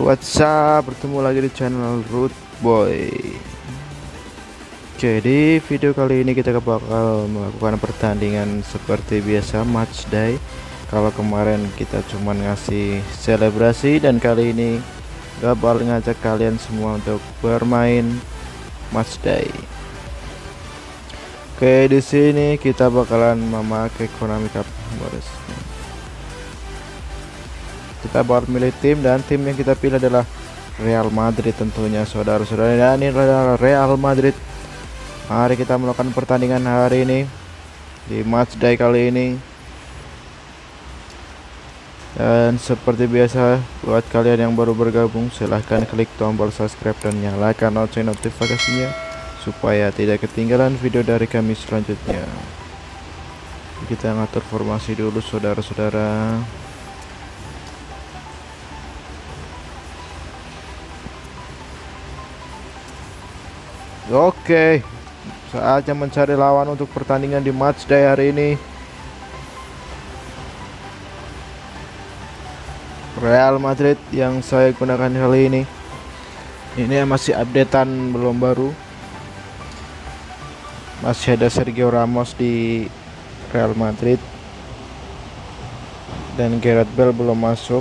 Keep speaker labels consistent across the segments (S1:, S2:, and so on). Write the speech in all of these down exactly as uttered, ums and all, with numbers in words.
S1: What's up, bertemu lagi di channel Root Boy. Oke, di video kali ini kita bakal melakukan pertandingan seperti biasa, match day. Kalau kemarin kita cuma ngasih selebrasi, dan kali ini bakal ngajak kalian semua untuk bermain match day. Oke, di sini kita bakalan memakai Konami Cup. Kita bakal milih tim, dan tim yang kita pilih adalah Real Madrid tentunya, saudara-saudara. Dan ini adalah Real Madrid. Mari kita melakukan pertandingan hari ini di match day kali ini. Dan seperti biasa, buat kalian yang baru bergabung, silahkan klik tombol subscribe dan nyalakan lonceng notifikasinya supaya tidak ketinggalan video dari kami selanjutnya. Kita ngatur formasi dulu, saudara-saudara. Oke, saatnya mencari lawan untuk pertandingan di match day hari ini. Real Madrid yang saya gunakan kali ini. Ini masih updatean, belum baru. Masih ada Sergio Ramos di Real Madrid, dan Gareth Bale belum masuk.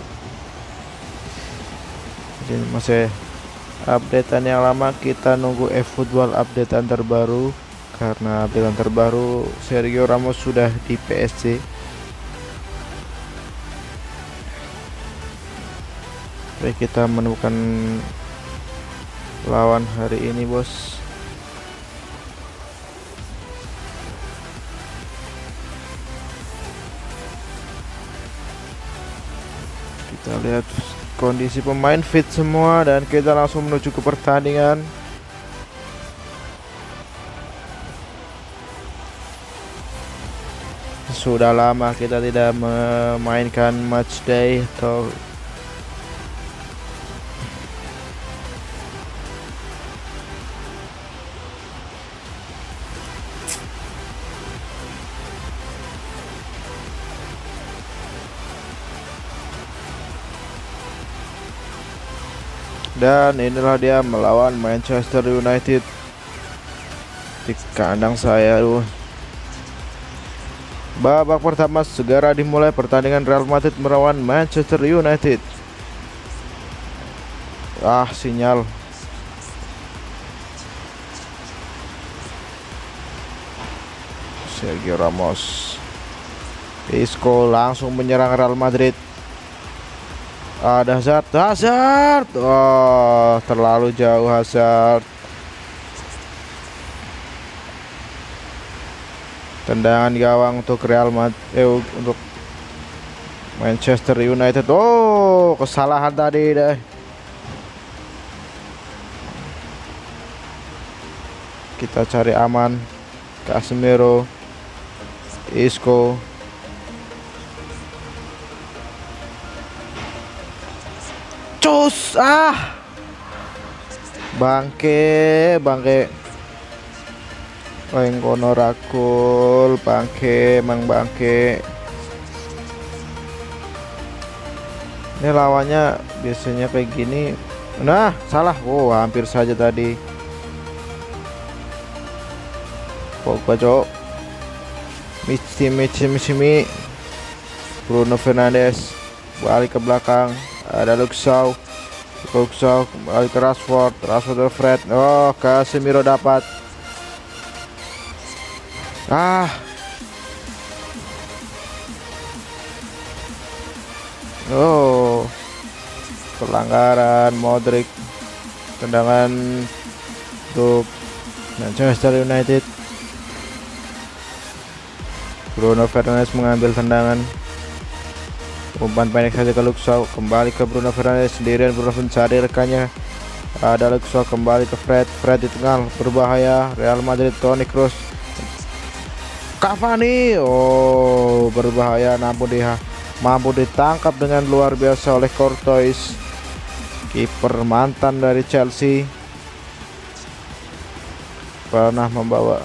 S1: Jadi masih updatean yang lama. Kita nunggu eFootball updatean terbaru, karena updatean terbaru Sergio Ramos sudah di P S G. Baik, kita menemukan lawan hari ini, bos. Kita lihat kondisi pemain fit semua, dan kita langsung menuju ke pertandingan. Sudah lama kita tidak memainkan match day atau dan inilah dia melawan Manchester United di kandang saya. Aduh. Babak pertama segera dimulai, pertandingan Real Madrid melawan Manchester United. Ah, sinyal. Sergio Ramos. Isco langsung menyerang Real Madrid. Ada Hazard, Hazard, oh terlalu jauh Hazard. Tendangan gawang untuk Real Madrid, eh, untuk Manchester United. Oh, kesalahan tadi deh. Kita cari aman. Casemiro, Isco. Cus, ah, bangke, bangke. Oeng kono rakul, bangke, mang bangke. Ini lawannya biasanya kayak gini. Nah, salah. Oh, hampir saja tadi. Pogba, cok. Michi, Michi, Michi, Bruno Fernandes balik ke belakang. Ada Luke Shaw, Luke Shaw kembali ke Rashford, Rashford ke Fred. Oh, Casemiro dapat. Ah, oh, pelanggaran Modric. Tendangan untuk Manchester United. Bruno Fernandes mengambil tendangan. Umpan pendek saja ke Luke Shaw, kembali ke Bruno Fernandes sendirian. Bruno mencari rekannya. Ada Luke Shaw, kembali ke Fred. Fred di tengah, berbahaya. Real Madrid, Toni Kroos, Cavani. Oh, berbahaya, namun dia mampu ditangkap dengan luar biasa oleh Courtois, kiper mantan dari Chelsea. Pernah membawa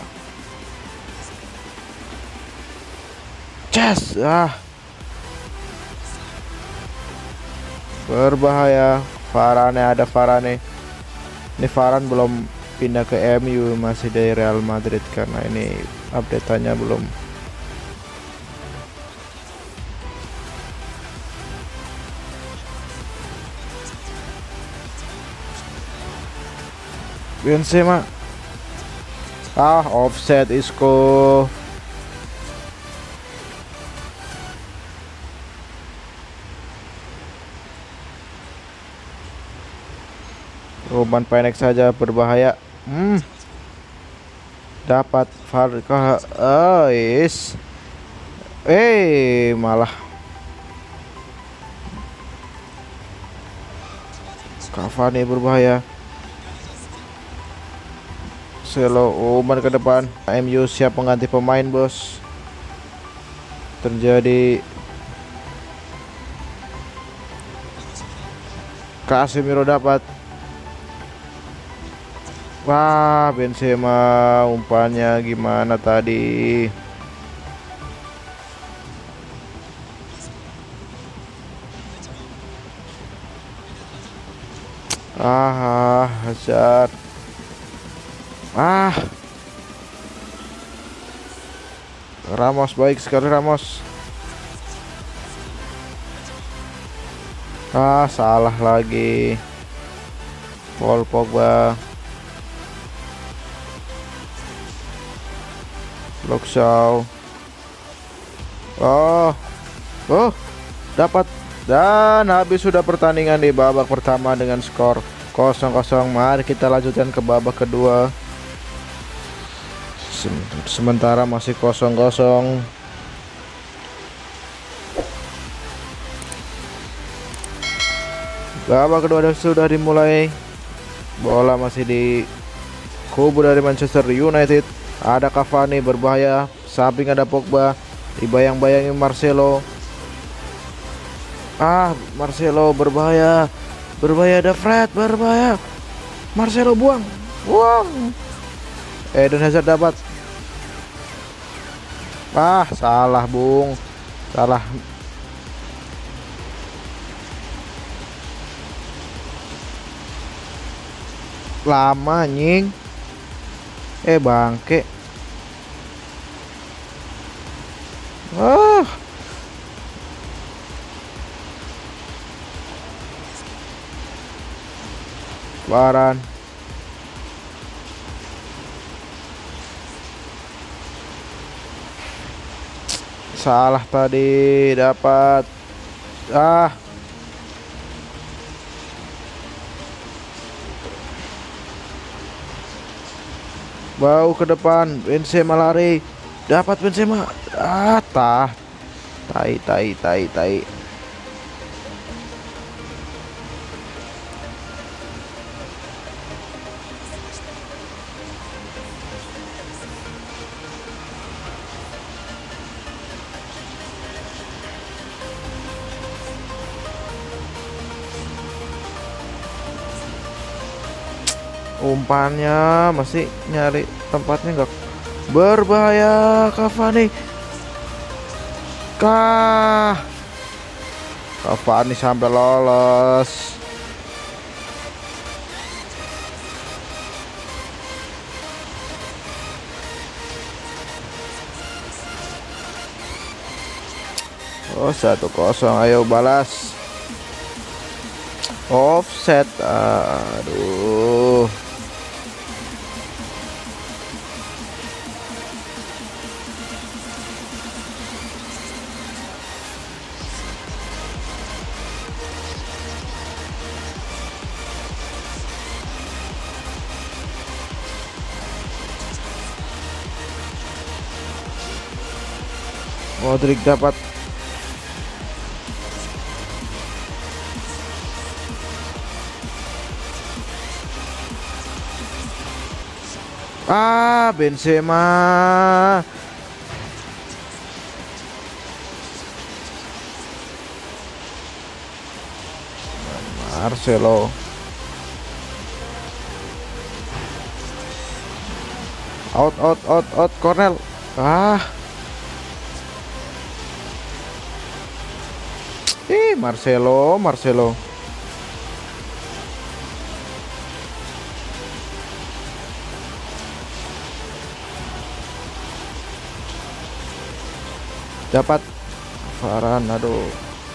S1: Chess. Ah, berbahaya. Varane, ada Varane. Ini Varane belum pindah ke M U, masih dari Real Madrid karena ini update-nya belum. Benzema. Ah, offset Isco. Umpan pendek saja berbahaya. Hmm. Dapat Farka. Oh, is. Eh, malah Cavani berbahaya. Selo umpan ke depan. M U siap mengganti pemain, bos. Terjadi Casemiro dapat. Wah, Benzema umpannya gimana tadi? Ah, Hazard. Ah, Ramos baik sekali Ramos. Ah, salah lagi. Paul Pogba. Luxau. Oh. Oh, dapat. Dan habis sudah pertandingan di babak pertama dengan skor kosong kosong. Mari kita lanjutkan ke babak kedua. Sementara masih kosong kosong. Babak kedua sudah dimulai. Bola masih di kubu dari Manchester United. Ada Cavani berbahaya, samping ada Pogba, dibayang-bayangi Marcelo. Ah, Marcelo berbahaya. Berbahaya, ada Fred berbahaya. Marcelo buang. Buang. Eden Hazard dapat. Ah, salah, Bung. Salah. Lama nying. Eh, bangke. Ah. Varane. Salah tadi, dapat. Ah. Bau ke depan, Benzema lari. Dapat Benzema. Ah, tah. Tai tai tai tai. Umpannya masih nyari tempatnya, enggak berbahaya. Cavani. Kah Cavani sampai lolos. Oh, satu kosong. Ayo balas. Offset. Aduh. Modric dapat. Ah, Benzema. Marcelo. Out, out, out, out, Cornell. Ah. Eh, Marcelo, Marcelo. Dapat Varane, aduh.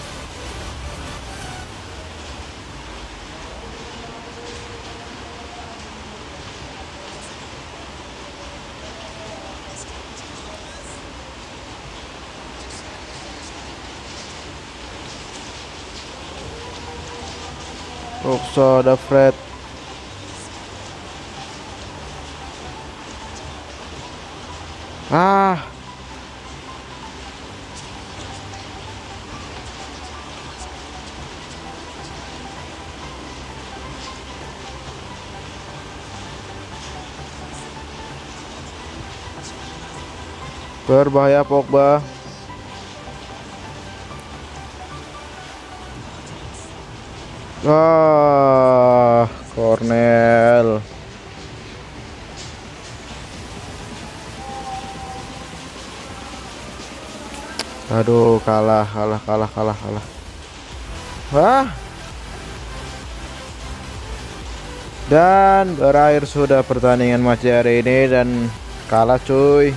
S1: Rokso ada Fred. Ah, berbahaya Pogba. Ah, Cornel. Aduh, kalah, kalah, kalah, kalah, kalah. Wah. Dan berakhir sudah pertandingan match hari ini dan kalah cuy.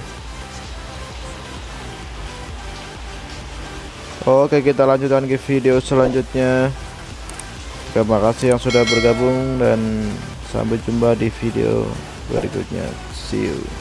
S1: Oke, kita lanjutkan ke video selanjutnya. Terima kasih yang sudah bergabung dan sampai jumpa di video berikutnya. See you.